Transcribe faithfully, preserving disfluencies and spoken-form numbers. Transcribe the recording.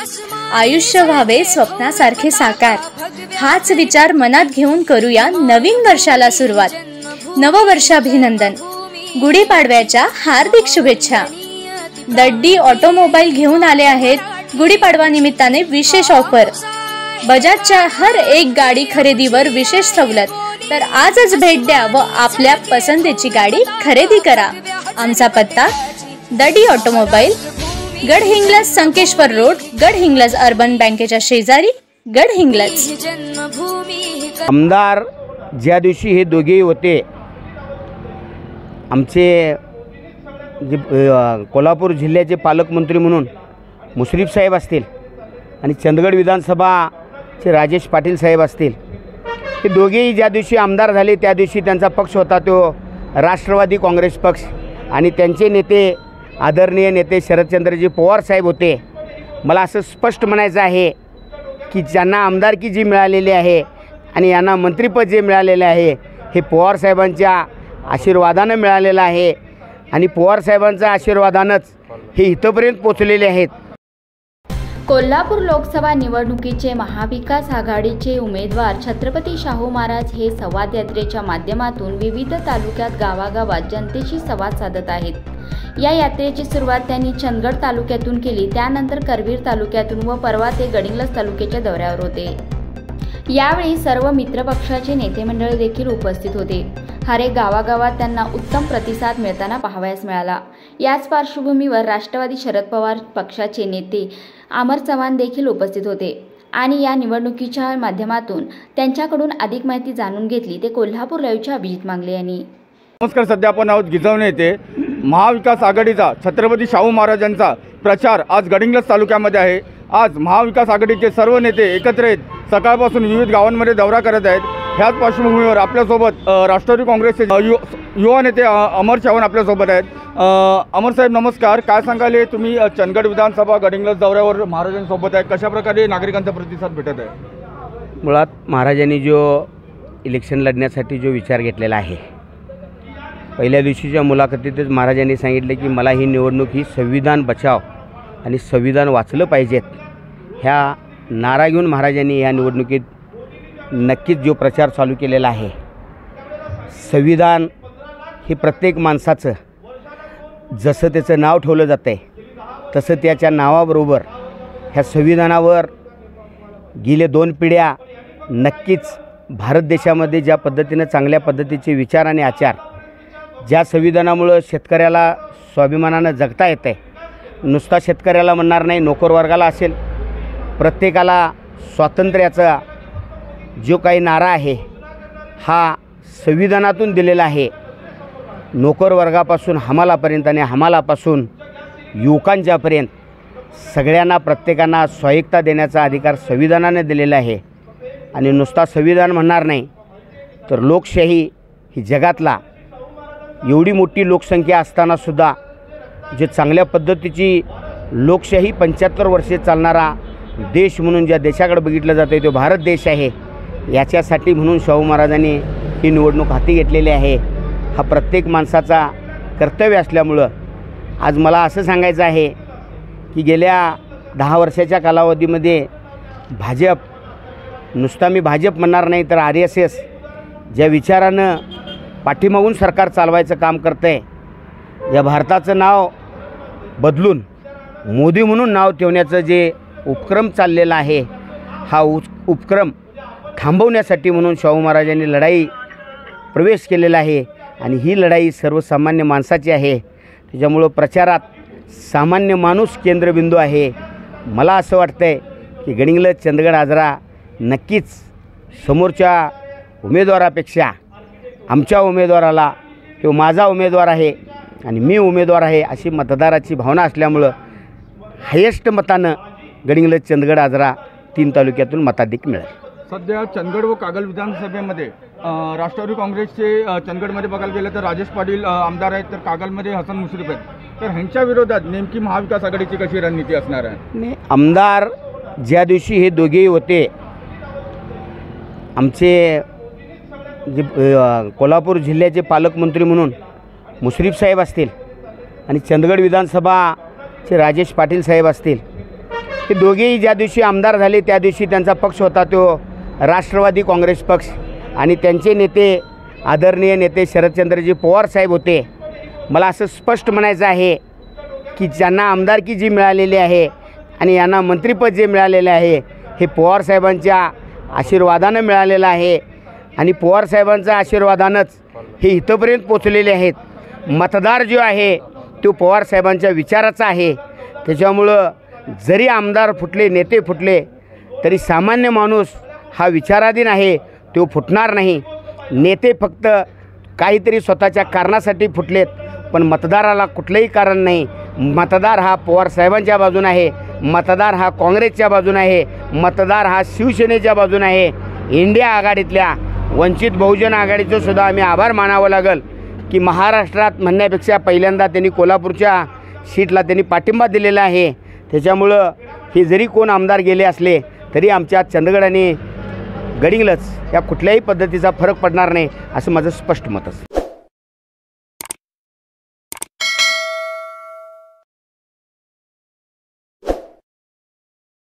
आयुष्य व्हावे स्वप्नासारखे साकार, हाच विचार मनात घेऊन करूया नवीन वर्षाला सुरुवात. नववर्षाभिनंदन, गुढीपाडव्याच्या हार्दिक शुभेच्छा. दड्डी ऑटोमोबाईल घेऊन आले आहेत गुढीपाडवा निमित्ताने विशेष ऑफर. बजाजच्या हर एक गाडी खरेदीवर विशेष सवलत. तर आजच भेट द्या व आपल्या पसंतीची गाडी खरेदी करा. आमचा पत्ता Daddi automobile, Gadhinglaj, Sankeshwar road, Gadhinglaj urban बँकेच्या शेजारी, गडहिंग्लज. आमदार ज्या दिवशी हे दोघेही होते, आमचे जे कोल्हापूर जिल्ह्याचे पालकमंत्री म्हणून मुश्रीफ साहेब असतील आणि चंदगड विधानसभाचे राजेश पाटील साहेब असतील, हे दोघेही ज्या दिवशी आमदार झाले त्या दिवशी त्यांचा पक्ष होता तो राष्ट्रवादी काँग्रेस पक्ष, आणि त्यांचे नेते आदरणीय नेते शरदचंद्रजी पवार साहेब होते. मला असं स्पष्ट म्हणायचं आहे की ज्यांना आमदारकी जी मिळालेली आहे आणि यांना मंत्रिपद जे मिळालेले आहे हे पवार साहेबांच्या आशीर्वादानं मिळालेलं आहे, आणि पवार साहेबांच्या आशीर्वादानंच हे इथंपर्यंत पोचलेले आहेत. कोल्हापूर लोकसभा निवडणुकीचे महाविकास आघाडीचे उमेदवार छत्रपती शाहू महाराज हे संवाद यात्रेच्या माध्यमातून विविध तालुक्यात गावागावात जनतेशी संवाद साधत आहेत. या यात्रेची सुरुवात त्यांनी चंदगड तालुक्यातून केली, त्यानंतर करवीर तालुक्यातून व परवा ते गडिंग्लज तालुक्याच्या दौऱ्यावर होते. यावेळी सर्व मित्रपक्षाचे नेते मंडळी देखील उपस्थित होते. हरेक गावागावात त्यांना उत्तम प्रतिसाद मिळताना पाहावयास मिळाला. याच पार्श्वभूमीवर राष्ट्रवादी शरद पवार पक्षाचे नेते अमर चव्हाण देखील उपस्थित होते आणि या निवडणुकीच्या माध्यमातून त्यांच्याकडून अधिक माहिती जाणून घेतली. ते कोल्हापूर लाईव्हच्या अभिजित मांगले यांनी. नमस्कार. सध्या आपण आहोत गिजवणे येथे. महाविकास आघाडीचा छत्रपती शाहू महाराजांचा प्रचार आज गडिंग्लज तालुक्यामध्ये आहे. आज महाविकास आघाडीचे सर्व नेते एकत्र येत सकाळपासून विविध गावांमध्ये दौरा करत आहेत. ह्याच पार्श्वभूमीवर आपल्यासोबत राष्ट्रवादी काँग्रेसचे यु युवा नेते अमर चव्हाण आपल्यासोबत आहेत. अमर साहेब नमस्कार. काय सांगाल, तुम्ही चंदगड विधानसभा गडिंग्लज दौऱ्यावर महाराजांसोबत आहे, कशाप्रकारे नागरिकांचा प्रतिसाद भेटत आहे? मुळात महाराजांनी जो इलेक्शन लढण्यासाठी जो विचार घेतलेला आहे, पहिल्या दिवशीच्या मुलाखतीतच महाराजांनी सांगितले की मला ही निवडणूक ही संविधान बचाव आणि संविधान वाचलं पाहिजेत, ह्या नारा घेऊन महाराजांनी या निवडणुकीत नक्कीच जो प्रचार चालू केलेला आहे. संविधान हे प्रत्येक माणसाचं जसं त्याचं नाव ठेवलं जातं आहे तसं त्याच्या नावाबरोबर ह्या संविधानावर गेले दोन पिढ्या नक्कीच भारत देशामध्ये ज्या पद्धतीनं चांगल्या पद्धतीचे विचार आणि आचार, ज्या संविधानामुळं शेतकऱ्याला स्वाभिमानानं जगता येतं आहे, नुसता शेतकऱ्याला म्हणणार नाही, नोकरवर्गाला असेल, प्रत्येकाला स्वातंत्र्याचा जो काही नारा आहे हा संविधानातून दिलेला आहे. नोकरवर्गापासून हमालापर्यंत आणि हमालापासून युवकांच्यापर्यंत सगळ्यांना प्रत्येकांना स्वायत्ता देण्याचा अधिकार संविधानाने दिलेला आहे. आणि नुसता संविधान म्हणणार नाही तर लोकशाही ही जगातला एवढी मोठी लोकसंख्या असतानासुद्धा जे चांगल्या पद्धतीची लोकशाही पंच्याहत्तर वर्षे चालणारा देश म्हणून ज्या देशाकडे बघितलं जातं आहे तो भारत देश आहे. याच्यासाठी म्हणून शाहू महाराजांनी ही निवडणूक हाती घेतलेली आहे. हा प्रत्येक माणसाचा कर्तव्य असल्यामुळं आज मला असं सांगायचं आहे की गेल्या दहा वर्षाच्या कालावधीमध्ये भाजप, नुसता मी भाजप म्हणणार नाही तर आर एस एस ज्या विचारानं पाठीमागून सरकार चालवायचं काम करतं आहे, या भारताचं नाव बदलून मोदी म्हणून नाव ठेवण्याचं जे उपक्रम चाललेला आहे, हा उ उपक्रम थांबवण्यासाठी म्हणून शाहू महाराजांनी लढाई प्रवेश केलेला आहे. आणि ही लढाई सर्वसामान्य माणसाची आहे. त्याच्यामुळं प्रचारात सामान्य माणूस केंद्रबिंदू आहे. मला असं वाटतं आहे की गडिंग्लज चंदगड आजरा नक्कीच समोरच्या उमेदवारापेक्षा आमच्या उमेदवाराला किंवा माझा उमेदवार आहे आणि मी उमेदवार आहे अशी मतदाराची भावना असल्यामुळं हायेस्ट मतानं गडिंग्लज चंदगड आजरा तीन तालुक्यातून मताधिक मिळेल. सध्या चंदगड व कागल विधानसभेमध्ये राष्ट्रवादी काँग्रेसचे चंदगडमध्ये बघायला गेलं तर राजेश पाटील आमदार आहेत, तर कागलमध्ये हसन मुश्रीफ आहेत. तर ह्यांच्या विरोधात नेमकी महाविकास आघाडीची कशी रणनीती असणार आहे? नाही, आमदार ज्या दिवशी हे दोघेही होते, आमचे जे कोल्हापूर जिल्ह्याचे पालकमंत्री म्हणून मुश्रीफ साहेब असतील आणि चंदगड विधानसभाचे राजेश पाटील साहेब असतील, हे दोघेही ज्या दिवशी आमदार झाले त्या दिवशी त्यांचा पक्ष होता तो राष्ट्रवादी काँग्रेस पक्ष आणि त्यांचे नेते आदरणीय नेते शरदचंद्रजी पवार साहेब होते. मला असं स्पष्ट म्हणायचं आहे की ज्यांना आमदारकी जी मिळालेली आहे आणि यांना मंत्रिपद जे मिळालेले आहे हे पवारसाहेबांच्या आशीर्वादानं मिळालेलं आहे आणि पवारसाहेबांच्या आशीर्वादानंच हे इथंपर्यंत पोचलेले आहेत. मतदार जो आहे तो पवारसाहेबांच्या विचाराचा आहे. त्याच्यामुळं जरी आमदार फुटले नेते फुटले तरी सामान्य माणूस हा विचाराधीन आहे, तो फुटणार नाही. नेते फक्त काहीतरी स्वतःच्या कारणासाठी फुटलेत, पण मतदाराला कुठलंही कारण नाही. मतदार हा पवारसाहेबांच्या बाजूने आहे, मतदार हा काँग्रेसच्या बाजूने आहे, मतदार हा शिवसेनेच्या बाजूने आहे. इंडिया आघाडीतल्या वंचित बहुजन आघाडीचं सुद्धा आम्ही आभार मानावं लागेल की महाराष्ट्रात म्हणण्यापेक्षा पहिल्यांदा त्यांनी कोल्हापूरच्या सीटला त्यांनी पाठिंबा दिलेला आहे. त्याच्यामुळं हे जरी कोण आमदार गेले असले तरी आमच्या चंदगड आणि गडिंग्लज या कुठल्याही पद्धतीचा फरक पडणार नाही असं माझं स्पष्ट मत असतं.